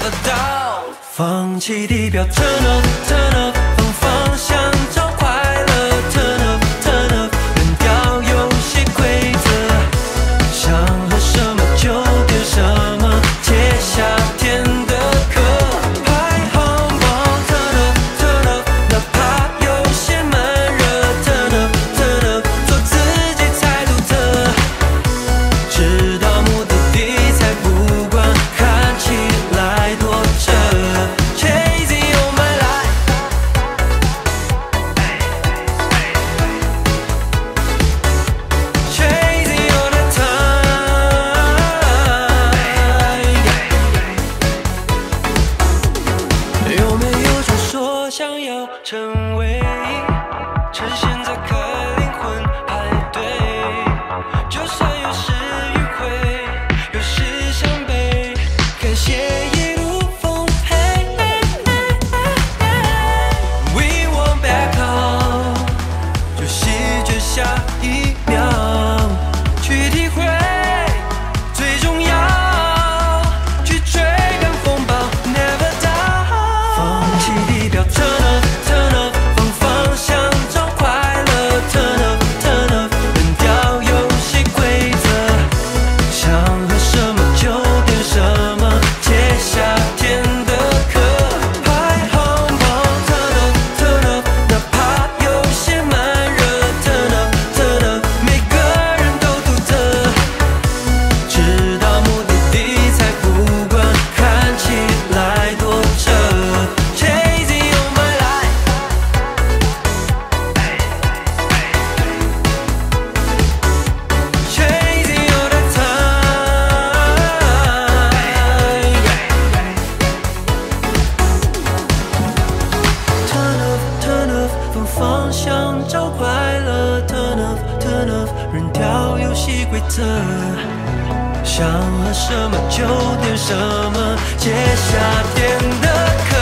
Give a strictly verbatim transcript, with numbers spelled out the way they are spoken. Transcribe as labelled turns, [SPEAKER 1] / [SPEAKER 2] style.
[SPEAKER 1] never doubt。放弃地表 turn up turn up， 放方向找快乐 turn up turn up， 扔掉游戏规则，想喝什么就点什么，接下天的课。排行榜 turn up turn up， 哪怕有些慢热 turn up turn up， 做自己才独特，直到目的地才不管看起来多扯。Chasing all my life， Chasing all the time。有没有种说想要成为，趁现在可灵魂排队，就算有时迂回，有时伤悲，感谢一路奉陪。We want back home， 就席卷下一秒，去体会最重要，去追赶风暴 ，never doubt。放弃地表 turn up turn up， 放方向找快乐 turn up turn up， 扔掉游戏规则，想喝什么就点什么，接下天的课。排行榜 turn up turn up， 哪怕有些慢热 turn up turn up， 每个人都独特，直到目的地才不管看起来多扯。Chasing all my life， Chasing all the time。 Turn up turn up， 放方向找快乐 turn up turn up， 扔掉游戏规则，想喝什么就点什么，接下天的课。